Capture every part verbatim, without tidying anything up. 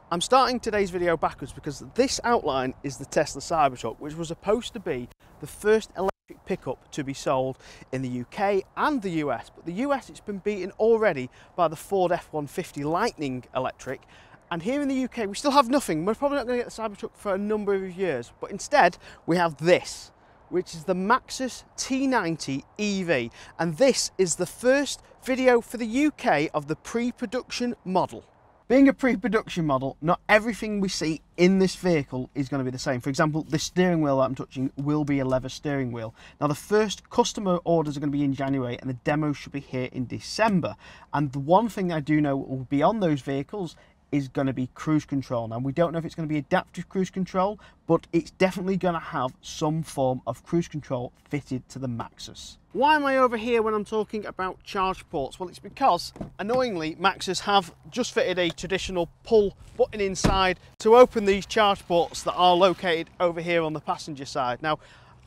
I'm starting today's video backwards because this outline is the Tesla Cybertruck, which was supposed to be the first electric pickup to be sold in the U K and the U S. But the U S, it's been beaten already by the Ford F one fifty Lightning electric. And here in the U K, we still have nothing. We're probably not going to get the Cybertruck for a number of years. But instead, we have this, which is the Maxus T ninety E V. And this is the first video for the U K of the pre-production model. Being a pre-production model, not everything we see in this vehicle is going to be the same. For example, this steering wheel that I'm touching will be a leather steering wheel. Now, the first customer orders are going to be in January and the demo should be here in December. And the one thing I do know will be on those vehicles is going to be cruise control. Now, we don't know if it's going to be adaptive cruise control, but it's definitely going to have some form of cruise control fitted to the Maxus. Why am I over here when I'm talking about charge ports? Well, it's because, annoyingly, Maxus have just fitted a traditional pull button inside to open these charge ports that are located over here on the passenger side. Now,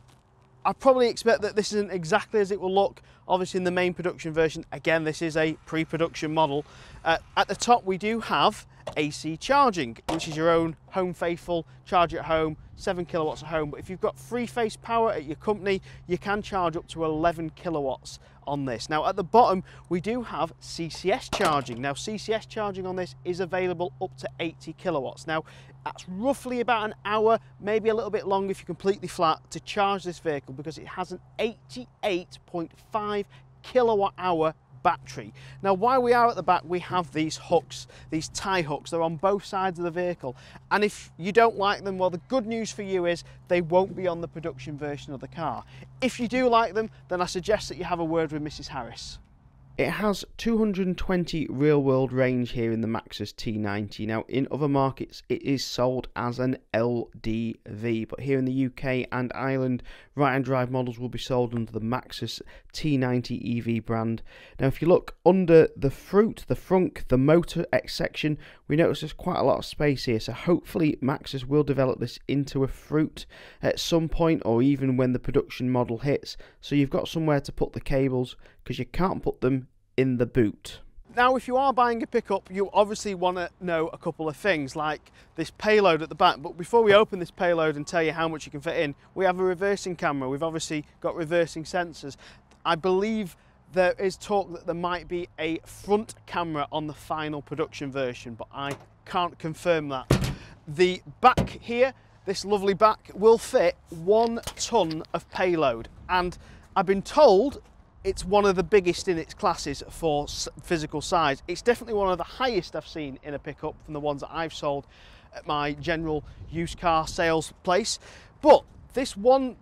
I probably expect that this isn't exactly as it will look, obviously, in the main production version. Again, this is a pre-production model. Uh, at the top, we do have A C charging, which is your own home faithful, charge at home, seven kilowatts at home. But if you've got three-phase power at your company, you can charge up to eleven kilowatts on this. Now, at the bottom, we do have C C S charging. Now, C C S charging on this is available up to eighty kilowatts. Now, that's roughly about an hour, maybe a little bit longer if you're completely flat, to charge this vehicle because it has an eighty-eight point five kilowatt hour battery. Now, while we are at the back, we have these hooks, these tie hooks. They're on both sides of the vehicle. And if you don't like them, well, the good news for you is they won't be on the production version of the car. If you do like them, then I suggest that you have a word with Missus Harris. It has two hundred twenty real-world range here in the Maxus T ninety. Now, in other markets, it is sold as an L D V, but here in the U K and Ireland, right-hand drive models will be sold under the Maxus T ninety E V brand. Now, if you look under the fruit, the frunk, the motor X section, we notice there's quite a lot of space here, so hopefully Maxus will develop this into a fruit at some point, or even when the production model hits, so you've got somewhere to put the cables, because you can't put them in the boot. Now, if you are buying a pickup, you obviously want to know a couple of things, like this payload at the back. But before we open this payload and tell you how much you can fit in, we have a reversing camera. We've obviously got reversing sensors. I believe there is talk that there might be a front camera on the final production version, but I can't confirm that. The back here, this lovely back, will fit one ton of payload, and I've been told it's one of the biggest in its classes for physical size. It's definitely one of the highest I've seen in a pickup from the ones that I've sold at my general used car sales place. But this one,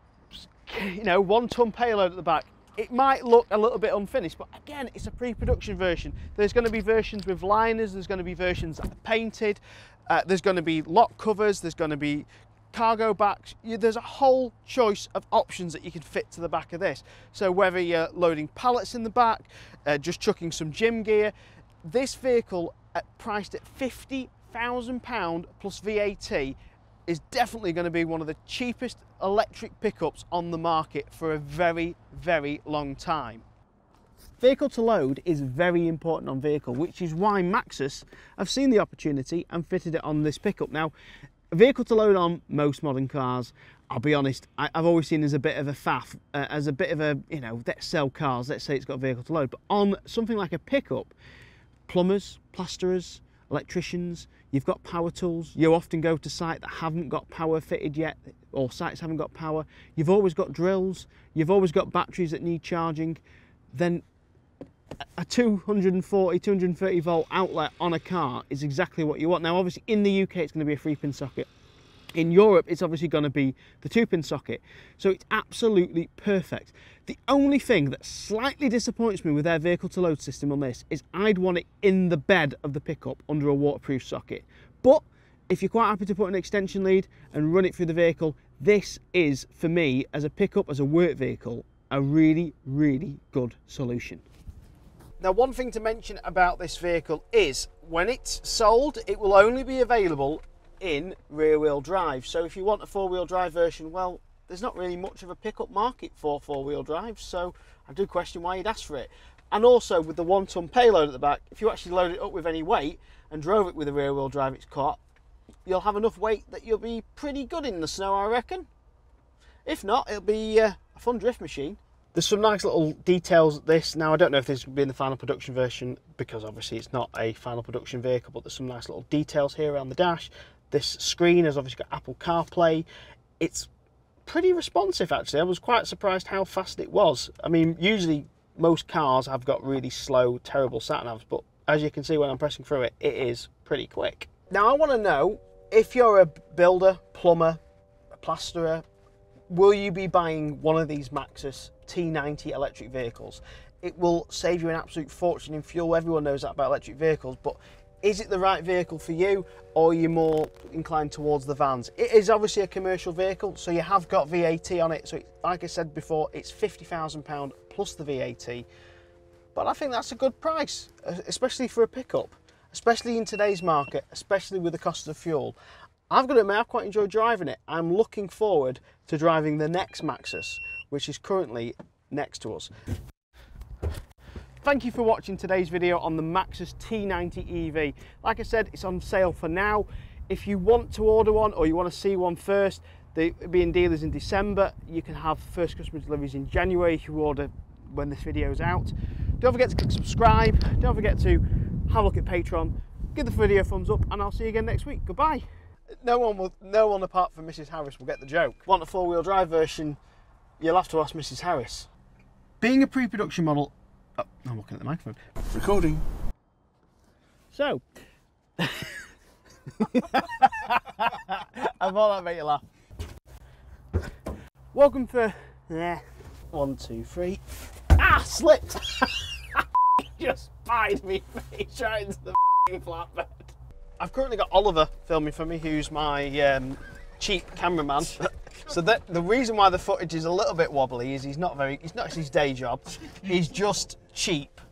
you know, one ton payload at the back, it might look a little bit unfinished, but again, it's a pre-production version. There's going to be versions with liners, there's going to be versions that are painted, uh, there's going to be lock covers, there's going to be cargo backs. There's a whole choice of options that you can fit to the back of this. So whether you're loading pallets in the back, uh, just chucking some gym gear, this vehicle at, priced at fifty thousand pounds plus V A T is definitely going to be one of the cheapest electric pickups on the market for a very, very long time. Vehicle to load is very important on vehicle, which is why Maxus have seen the opportunity and fitted it on this pickup. Now, vehicle to load on most modern cars, I'll be honest, I, I've always seen as a bit of a faff, uh, as a bit of a, you know, let's sell cars, let's say it's got a vehicle to load. But on something like a pickup, plumbers, plasterers, electricians, you've got power tools. You often go to sites that haven't got power fitted yet, or sites haven't got power. You've always got drills, you've always got batteries that need charging. Then a two hundred forty, two hundred thirty volt outlet on a car is exactly what you want. Now, obviously, in the U K, it's going to be a three pin socket. In Europe, it's obviously going to be the two pin socket. So it's absolutely perfect. The only thing that slightly disappoints me with their vehicle to load system on this is I'd want it in the bed of the pickup under a waterproof socket. But if you're quite happy to put an extension lead and run it through the vehicle, this is, for me, as a pickup, as a work vehicle, a really, really good solution. Now, one thing to mention about this vehicle is when it's sold, it will only be available in rear-wheel drive. So if you want a four-wheel drive version, well, there's not really much of a pickup market for four-wheel drive, so I do question why you'd ask for it. And also with the one ton payload at the back, if you actually load it up with any weight and drove it with a rear wheel drive, it's caught, you'll have enough weight that you'll be pretty good in the snow, I reckon. If not, it'll be uh, a fun drift machine. There's some nice little details at this. Now, I don't know if this will be in the final production version because obviously it's not a final production vehicle, but there's some nice little details here around the dash. This screen has obviously got Apple CarPlay. It's pretty responsive, actually. I was quite surprised how fast it was. I mean, usually most cars have got really slow, terrible sat-navs, but as you can see when I'm pressing through it, it is pretty quick. Now, I want to know, if you're a builder, plumber, a plasterer, will you be buying one of these Maxus T ninety electric vehicles? It will save you an absolute fortune in fuel. Everyone knows that about electric vehicles, but is it the right vehicle for you, or are you more inclined towards the vans? It is obviously a commercial vehicle, so you have got V A T on it. So like I said before, it's fifty thousand pounds plus the V A T. But I think that's a good price, especially for a pickup, especially in today's market, especially with the cost of fuel. I've got to admit, I've quite enjoyed driving it. I'm looking forward to driving the next Maxus, which is currently next to us. Thank you for watching today's video on the Maxus T ninety E V. Like I said, it's on sale for now. If you want to order one or you want to see one first, they'll be in dealers in December. You can have first customer deliveries in January if you order when this video is out. Don't forget to click subscribe. Don't forget to have a look at Patreon. Give the video a thumbs up, and I'll see you again next week. Goodbye. No one will, no one apart from Missus Harris will get the joke. Want a four-wheel drive version? You'll have to ask Missus Harris. Being a pre-production model, oh, I'm looking at the microphone. Recording. So, I thought that made you laugh. Welcome for, yeah, one, two, three. Ah, slipped. Just spied me face right into the flatbed. I've currently got Oliver filming for me, who's my um, cheap cameraman. So that, the reason why the footage is a little bit wobbly is he's not very, it's not his day job. He's just cheap.